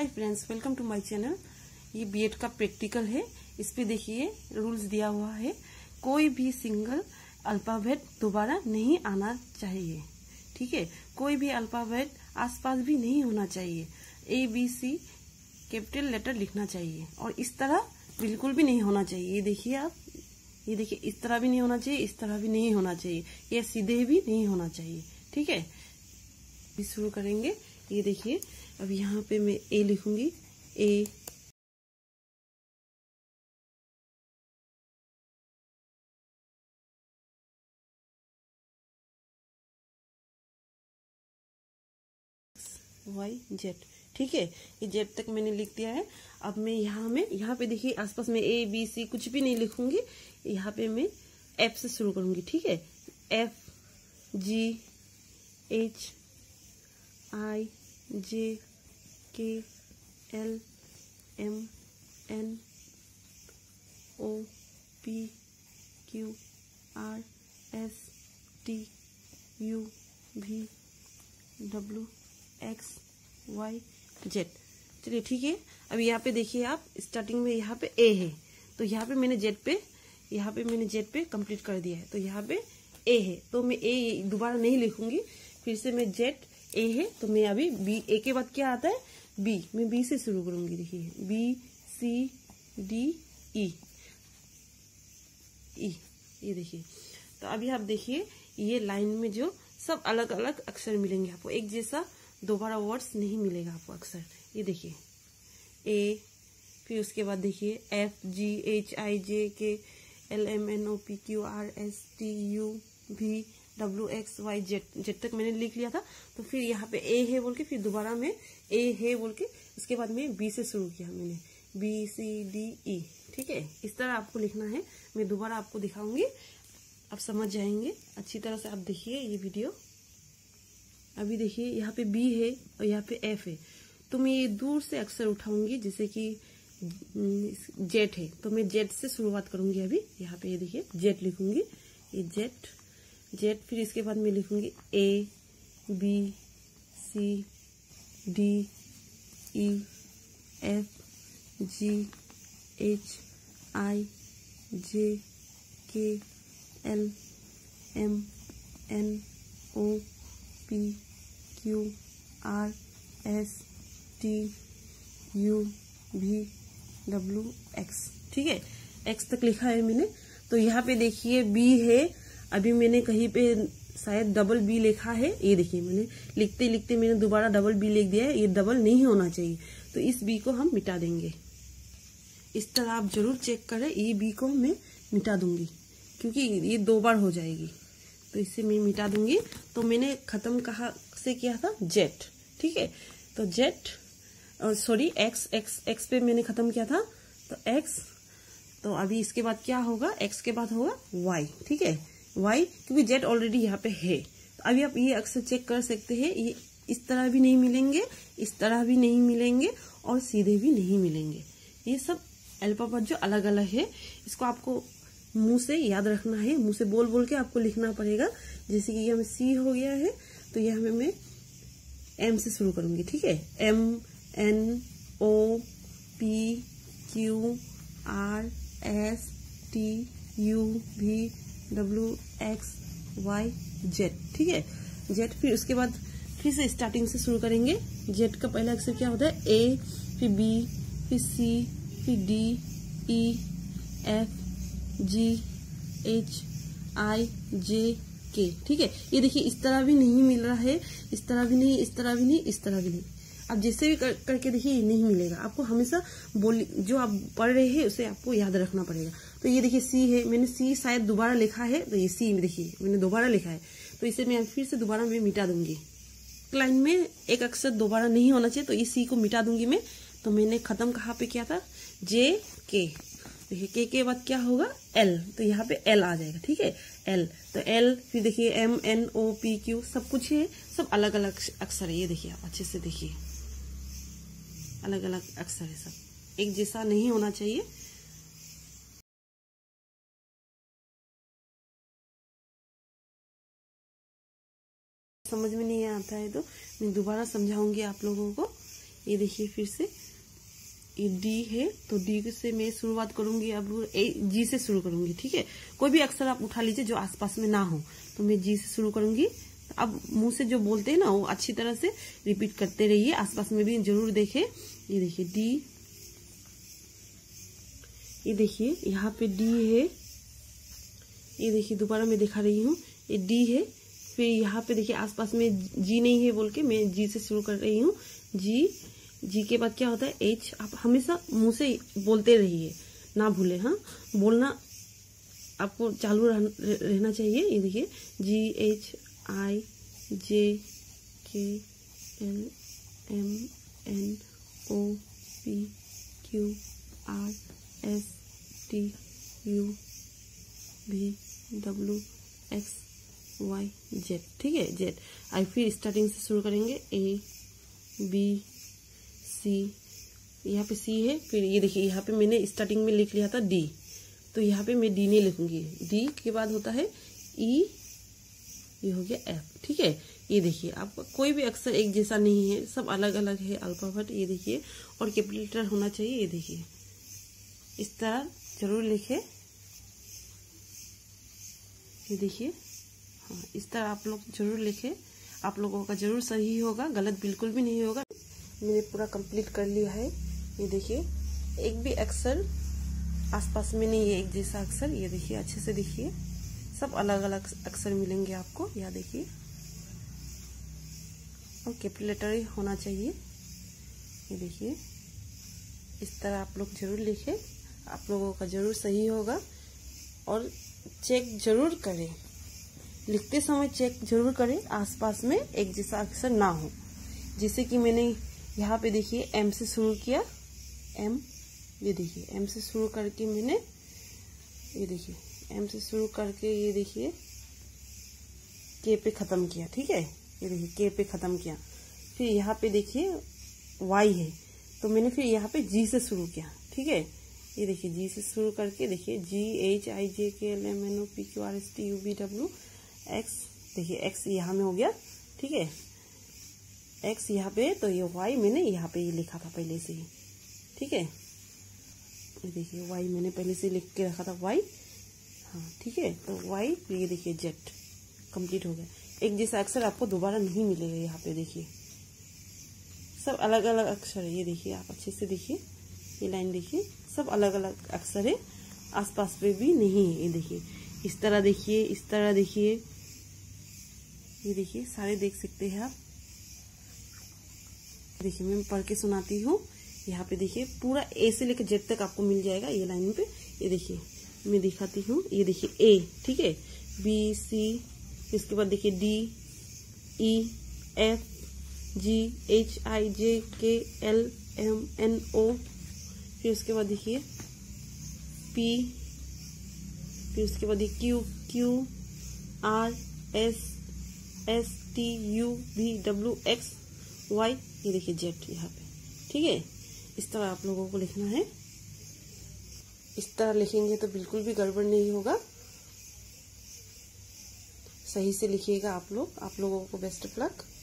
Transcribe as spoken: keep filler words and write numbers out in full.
Hi friends, welcome to my channel. ये BEd का practical है। इस पे देखिए रूल्स दिया हुआ है। कोई भी सिंगल अल्फाबेट दोबारा नहीं आना चाहिए, ठीक है। कोई भी अल्फाबेट आसपास भी नहीं होना चाहिए। A B C capital letter लिखना चाहिए और इस तरह बिल्कुल भी नहीं होना चाहिए। ये देखिए आप, ये देखिए इस तरह भी नहीं होना चाहिए, इस तरह भी नहीं होना चाहिए, ये सीधे भी नहीं होना चाहिए, ठीक है। अभी शुरू करेंगे। ये देखिए अब यहाँ पे मैं ए लिखूंगी, ए वाई जेड, ठीक है। ये जेड तक मैंने लिख दिया है। अब मैं यहाँ में यहाँ पे देखिए आसपास में ए बी सी कुछ भी नहीं लिखूंगी। यहाँ पे मैं एफ से शुरू करूंगी, ठीक है। F G H I J K L M N O P Q R S T U V W X Y Z. चलिए ठीक है। अब यहाँ पे देखिए आप, स्टार्टिंग में यहाँ पे ए है, तो यहाँ पे मैंने जेड पे यहाँ पे मैंने जेड पे कंप्लीट कर दिया है। तो यहाँ पे ए है, तो मैं ए दोबारा नहीं लिखूंगी। फिर से मैं जेड ए है, तो मैं अभी बी, ए के बाद क्या आता है बी, मैं बी से शुरू करूंगी। देखिए बी सी डी ई ई, ये देखिए। तो अभी आप देखिए ये लाइन में जो सब अलग अलग अक्षर मिलेंगे आपको, एक जैसा दोबारा वर्ड्स नहीं मिलेगा आपको अक्षर। ये देखिए ए, फिर उसके बाद देखिए F G H I J K L M N O P Q R S T U V W X Y Z, Z तक मैंने लिख लिया था। तो फिर यहाँ पे ए है बोल के फिर दोबारा में ए है बोल के उसके बाद में बी से शुरू किया मैंने, बी सी डी ई, ठीक है। इस तरह आपको लिखना है। मैं दोबारा आपको दिखाऊंगी, आप समझ जाएंगे अच्छी तरह से। आप देखिए ये वीडियो। अभी देखिए यहाँ पे बी है और यहाँ पे एफ है, तो मैं ये दूर से अक्षर उठाऊंगी, जैसे कि जेड है तो मैं जेड से शुरुआत करूंगी। अभी यहाँ पे ये देखिए जेड लिखूंगी, ये जेड जेड फिर इसके बाद मैं लिखूंगी A B C D E F G H I J K L M N O P Q R S T U V W X, ठीक है। एक्स तक लिखा है मैंने। तो यहाँ पे देखिए बी है, अभी मैंने कहीं पे शायद डबल बी लिखा है। ये देखिए मैंने लिखते लिखते मैंने दोबारा डबल बी लिख दिया है। ये डबल नहीं होना चाहिए, तो इस बी को हम मिटा देंगे। इस तरह आप जरूर चेक करें। ये बी को मैं मिटा दूंगी क्योंकि ये दो बार हो जाएगी, तो इसे मैं मिटा दूंगी। तो मैंने खत्म कहाँ से किया था, जेड, ठीक है। तो Z sorry X X X पे मैंने खत्म किया था, तो एक्स। तो अभी इसके बाद क्या होगा, एक्स के बाद होगा वाई, ठीक है, वाई, क्योंकि जेड ऑलरेडी यहाँ पे है। तो अभी आप ये अक्षर चेक कर सकते हैं। ये इस तरह भी नहीं मिलेंगे, इस तरह भी नहीं मिलेंगे और सीधे भी नहीं मिलेंगे। ये सब अल्फाबेट जो अलग अलग है, इसको आपको मुंह से याद रखना है, मुंह से बोल बोल के आपको लिखना पड़ेगा। जैसे कि यहाँ में सी हो गया है, तो यहाँ में मैं एम से शुरू करूंगी, ठीक है। M N O P Q R S T U V W X Y Z, ठीक है, जेड। फिर उसके बाद फिर से स्टार्टिंग से शुरू करेंगे। जेड का पहला अक्षर क्या होता है, ए, फिर बी, फिर सी, फिर D E F G H I J K, ठीक है। ये देखिए इस तरह भी नहीं मिल रहा है, इस तरह भी नहीं, इस तरह भी नहीं, इस तरह भी नहीं। आप जैसे भी कर, करके देखिए ये नहीं मिलेगा। आपको हमेशा बोल जो आप पढ़ रहे हैं उसे आपको याद रखना पड़ेगा। तो ये देखिए सी है, मैंने सी शायद दोबारा लिखा है, तो ये सी देखिए मैंने दोबारा लिखा है, तो इसे मैं फिर से दोबारा मैं मिटा दूंगी। लाइन में एक अक्षर दोबारा नहीं होना चाहिए, तो इस सी को मिटा दूंगी मैं। तो मैंने खत्म कहाँ पे किया था, जे के, देखिए के के बाद क्या होगा, एल, तो यहाँ पे एल आ जाएगा, ठीक है, एल। तो एल, फिर देखिए M N O P Q, सब कुछ है, सब अलग अलग अक्षर है। ये देखिए आप अच्छे से देखिए, अलग अलग अक्षर है, सब एक जैसा नहीं होना चाहिए। समझ में नहीं आता है तो मैं दोबारा समझाऊंगी आप लोगों को। ये देखिए फिर से ये डी है, तो डी से मैं शुरुआत करूंगी, अब ए जी से शुरू करूंगी। ठीक है, कोई भी अक्षर आप उठा लीजिए जो आसपास में ना हो, तो मैं जी से शुरू करूंगी। अब मुंह से जो बोलते हैं ना वो अच्छी तरह से रिपीट करते रहिए, आसपास में भी जरूर देखें। ये देखिए डी, ये देखिए यहाँ पे डी है, ये देखिए दोबारा मैं दिखा रही हूँ, ये डी है। फिर यहाँ पे देखिए आसपास में जी नहीं है बोल के मैं जी से शुरू कर रही हूँ। जी, जी के बाद क्या होता है एच। आप हमेशा मुंह से बोलते रहिए, ना भूले। हाँ, बोलना आपको चालू रहना चाहिए। ये देखिए जी H I J K L M N O P Q R S T U V W X Y Z. ठीक है, जेड। आई फिर स्टार्टिंग से शुरू करेंगे। ए बी सी, यहाँ पे सी है। फिर ये देखिए यहाँ पे मैंने स्टार्टिंग में लिख लिया था डी, तो यहाँ पे मैं डी नहीं लिखूंगी। डी के बाद होता है ई, ये हो गया एफ। ठीक है, ये देखिए आपका कोई भी अक्षर एक जैसा नहीं है, सब अलग अलग है अल्फाबेट। ये देखिए, और कैपिटल लेटर होना चाहिए। ये देखिए इस तरह जरूर लिखे। ये देखिए, हाँ इस तरह आप लोग जरूर लिखे, आप लोगों का जरूर सही होगा, गलत बिल्कुल भी नहीं होगा। मैंने पूरा कंप्लीट कर लिया है। ये देखिए एक भी अक्षर आसपास में नहीं है एक जैसा अक्षर। ये देखिए अच्छे से देखिए, सब अलग अलग अक्षर मिलेंगे आपको। यहाँ देखिए, और कैपिटल लेटर ही होना चाहिए। ये देखिए इस तरह आप लोग जरूर लिखें, आप लोगों का जरूर सही होगा। और चेक जरूर करें, लिखते समय चेक जरूर करें आसपास में एक जैसा अक्षर ना हो। जैसे कि मैंने यहाँ पे देखिए एम से शुरू किया, एम, ये देखिए एम से शुरू करके मैंने, ये देखिए एम से शुरू करके ये देखिए के पे खत्म किया। ठीक है, ये देखिए के पे खत्म किया। फिर यहाँ पे देखिए वाई है, तो मैंने फिर यहाँ पे जी से शुरू किया। ठीक है, ये देखिए जी से शुरू करके देखिए जी H I J K L M N O P Q R S T U V W X. देखिए एक्स यहाँ में हो गया। ठीक है, एक्स यहाँ पे, तो ये वाई मैंने यहाँ पे ये लिखा था पहले से ही। ठीक है, ये देखिए वाई मैंने पहले से लिख के रखा था, वाई। हाँ ठीक है, तो वाई, ये देखिए जेड कंप्लीट हो गया। एक जैसा अक्षर आपको दोबारा नहीं मिलेगा। यहाँ पे देखिए सब अलग अलग अक्षर है। ये देखिए आप अच्छे से देखिए, ये लाइन देखिए सब अलग अलग अक्षर है, आसपास पे भी नहीं है। ये देखिए इस तरह देखिए, इस तरह देखिए, ये देखिए सारे देख सकते हैं आप। देखिए मैं पढ़ के सुनाती हूँ। यहाँ पे देखिए पूरा ए से लेकर जेड तक आपको मिल जाएगा ये लाइन पे। ये देखिए मैं दिखाती हूँ। ये देखिए ए, ठीक है, बी सी, इसके बाद देखिए D E F G H I J K L M N ओ, फिर उसके बाद देखिए पी, फिर उसके बाद देखिए Q Q R S S T U V W X Y, ये देखिए जेड यहाँ पे। ठीक है, इस तरह आप लोगों को लिखना है। इस तरह लिखेंगे तो बिल्कुल भी गड़बड़ नहीं होगा, सही से लिखिएगा आप लोग। आप लोगों को बेस्ट ऑफ लक।